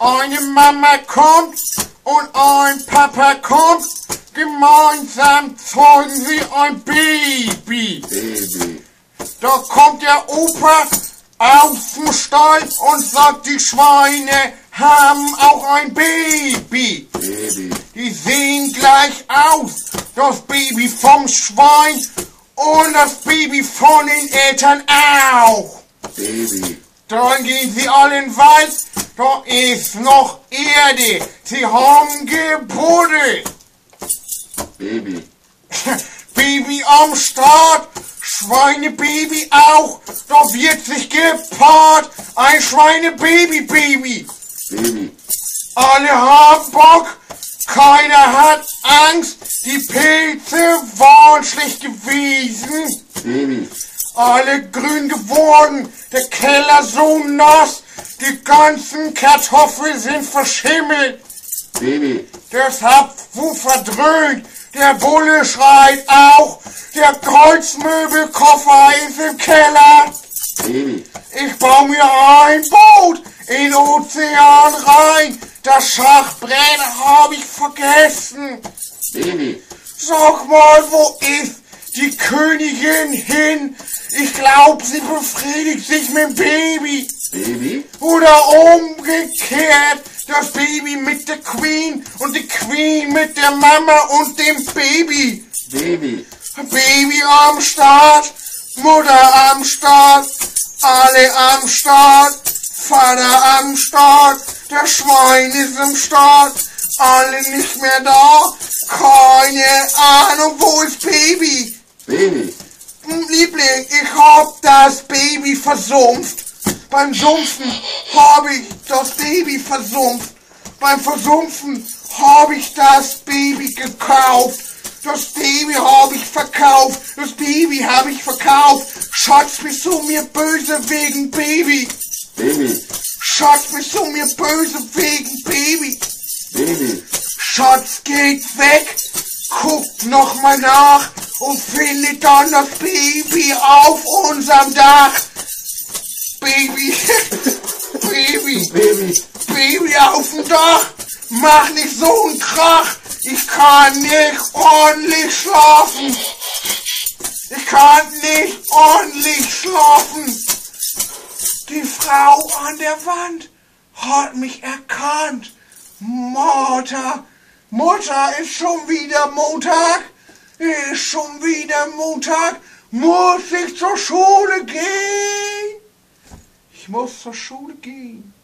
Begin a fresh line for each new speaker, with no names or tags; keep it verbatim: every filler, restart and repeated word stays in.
Eine Mama kommt und ein Papa kommt, gemeinsam zeugen sie ein Baby.
Baby.
Da kommt der Opa aus dem Stall und sagt, die Schweine haben auch ein Baby.
Baby.
Die sehen gleich aus, das Baby vom Schwein und das Baby von den Eltern auch.
Baby.
Dann gehen sie alle in den Wald, da ist noch Erde, sie haben gebuddelt.
Baby.
Baby am Start, Schweinebaby auch, da wird sich gepaart, ein Schweinebaby-Baby.
Baby.
Alle haben Bock, keiner hat Angst, die Pilze waren schlecht gewesen.
Baby.
Alle grün geworden, der Keller so nass, die ganzen Kartoffeln sind verschimmelt.
Baby.
Der Zapfu verdröhnt, der Bulle schreit auch, der Kreuzmöbelkoffer ist im Keller.
Baby.
Ich baue mir ein Boot in den Ozean rein, das Schachbrett habe ich vergessen.
Baby.
Sag mal, wo ist die Königin hin? Ich glaub, sie befriedigt sich mit dem Baby.
Baby.
Oder umgekehrt, das Baby mit der Queen und die Queen mit der Mama und dem Baby.
Baby.
Baby am Start, Mutter am Start, alle am Start, Vater am Start, der Schwein ist am Start, alle nicht mehr da, keine Ahnung, wo ist Baby?
Baby.
Liebling, ich hab das Baby versumpft. Beim Sumpfen habe ich das Baby versumpft. Beim Versumpfen habe ich das Baby gekauft. Das Baby habe ich verkauft. Das Baby habe ich verkauft. Schatz, bist du mir böse wegen Baby?
Baby.
Schatz, bist du mir böse wegen Baby?
Baby.
Schatz geht weg, guckt nochmal nach und findet dann das Baby auf unserem Dach. Baby, Baby,
Baby.
Baby auf dem Dach, mach nicht so einen Krach, ich kann nicht ordentlich schlafen. Ich kann nicht ordentlich schlafen. Die Frau an der Wand hat mich erkannt. Mutter, Mutter, ist schon wieder Montag, ist schon wieder Montag, muss ich zur Schule gehen? Ich muss zur Schule gehen.